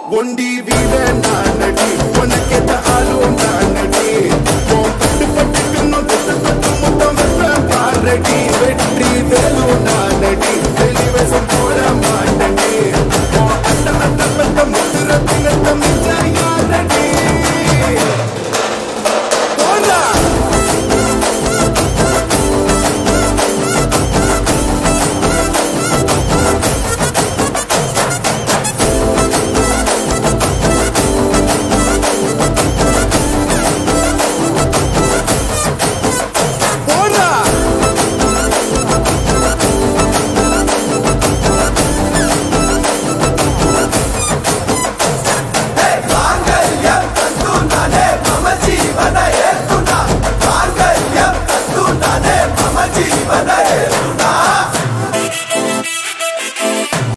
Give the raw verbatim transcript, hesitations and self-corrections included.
ஒண்டி வீட நானடி உனக்கு ஆளும் நானடி பட்டு பட்டுக்கணும் தொட்டு தொட்டு முத்தம் பாரடி வெற்றி வேலும் நானடி வெளிவசம் போட